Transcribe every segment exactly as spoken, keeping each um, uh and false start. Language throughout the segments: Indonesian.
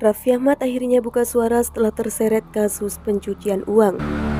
Raffi Ahmad akhirnya buka suara setelah terseret kasus pencucian uang.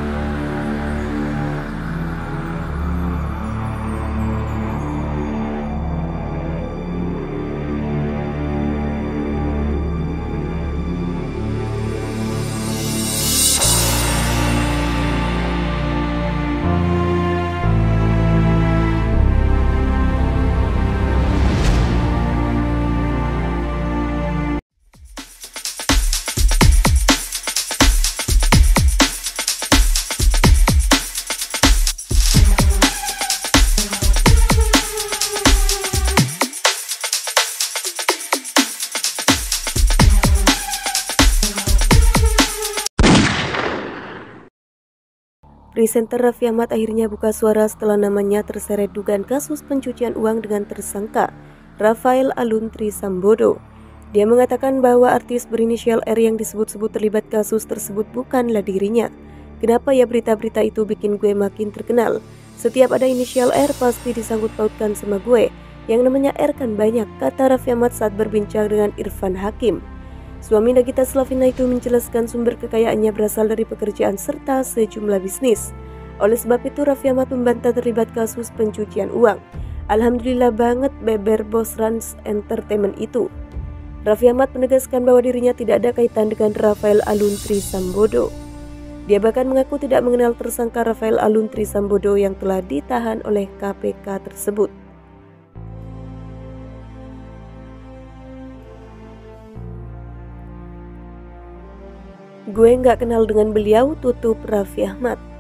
Presenter Raffi Ahmad akhirnya buka suara setelah namanya terseret dugaan kasus pencucian uang dengan tersangka Rafael Alun Trisambodo. Dia mengatakan bahwa artis berinisial R yang disebut-sebut terlibat kasus tersebut bukanlah dirinya. Kenapa ya berita-berita itu bikin gue makin terkenal? Setiap ada inisial R pasti disangkut pautkan sama gue. Yang namanya R kan banyak, kata Raffi Ahmad saat berbincang dengan Irfan Hakim. Suami Nagita Slavina itu menjelaskan sumber kekayaannya berasal dari pekerjaan serta sejumlah bisnis. Oleh sebab itu Raffi Ahmad membantah terlibat kasus pencucian uang. Alhamdulillah banget beber bos Rans Entertainment itu. Raffi Ahmad menegaskan bahwa dirinya tidak ada kaitan dengan Rafael Alun Trisambodo. Dia bahkan mengaku tidak mengenal tersangka Rafael Alun Trisambodo yang telah ditahan oleh K P K tersebut. Gue nggak kenal dengan beliau, tutup Raffi Ahmad.